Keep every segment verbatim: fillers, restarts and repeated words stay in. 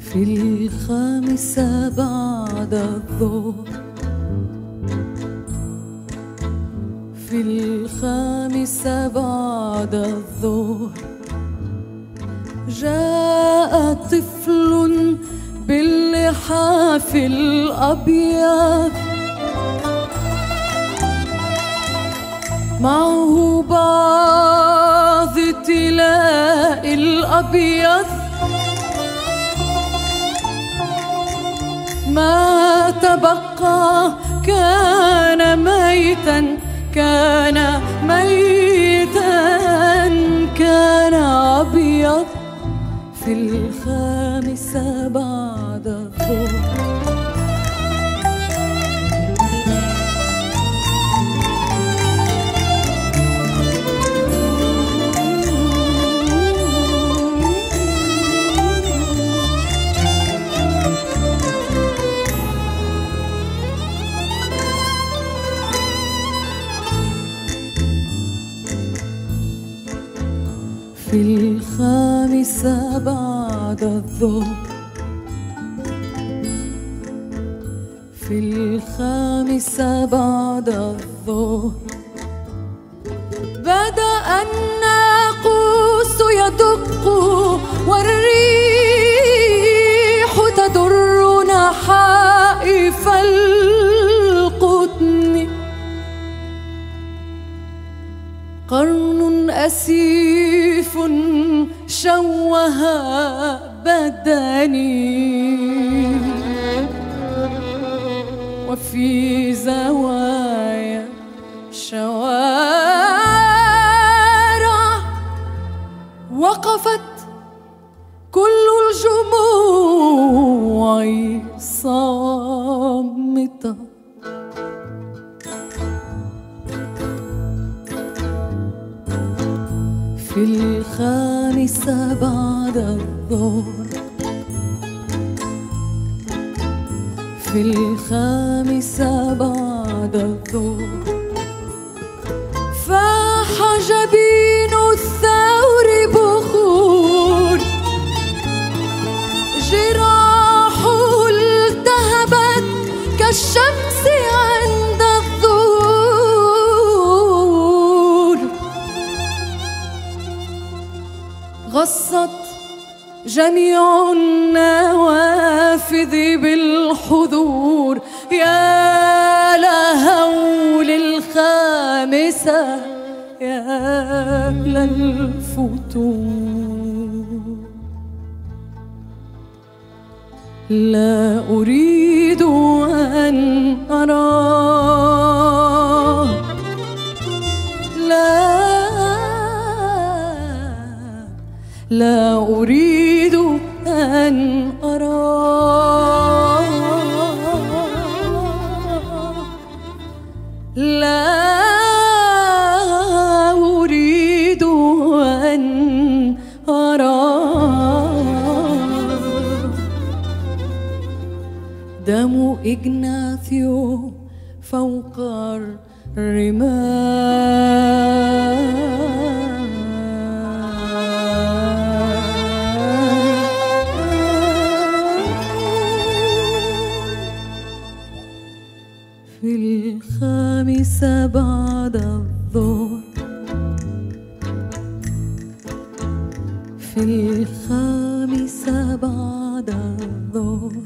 في الخامسة بعد الظهر، في الخامسة بعد الظهر جاء طفل باللحاف الأبيض، معه بعض طلاء الأبيض، ما تبقى كان ميتا، كان ميتا، كان أبيض. في الخامسة بعد الظهر في الخامسة بعد الظهر، في الخامسة بعد الظهر بدأ الناقوس يدق والريح تدر نحائف القطن، قرن أسيف شوه بدني، وفي زوايا شوارع وقفت كل الجموع صامتة. في الخامسة بعد الظهر، في الخامسة بعد الظهر فاح جبين الثور بخور، جراحه التهبت كالشمس عند الظهور، غصت جميع النوافذ بالحضور. يا لهول الخامسة، يا للفتور، لا أريد أن أراه، لا لا أريد أن أراه، لا أريد أن أراه. دم إغناثيو فوق الرمال، في الخامسة بعد الظهر، في الخامسة بعد الظهر،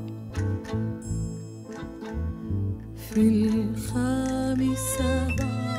في الخامسة بعد